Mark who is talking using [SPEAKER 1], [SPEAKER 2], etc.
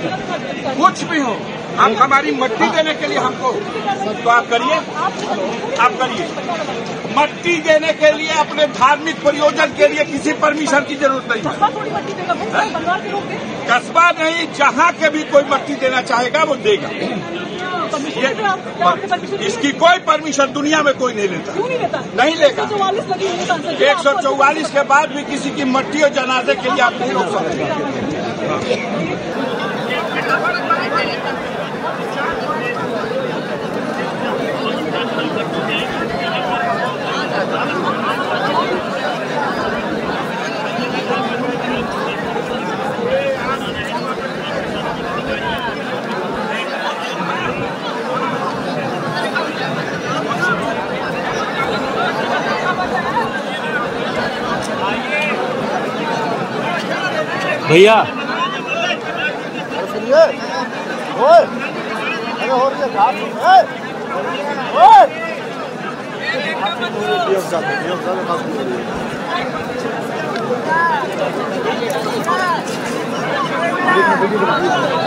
[SPEAKER 1] कुछ भी हो, आप हमारी मट्टी देने के लिए हमको तो आप करिए, मट्टी देने के लिए अपने धार्मिक प्रयोजन के लिए किसी परमिशन की जरूरत नहीं है। कस्बा नहीं, जहाँ के भी कोई मट्टी देना चाहेगा वो देगा। इसकी कोई परमिशन दुनिया में कोई नहीं लेता, नहीं लेगा। 144 के बाद भी किसी की मट्टी और जनाजे के लिए आप नहीं रोक सकते।
[SPEAKER 2] भैया
[SPEAKER 3] ओए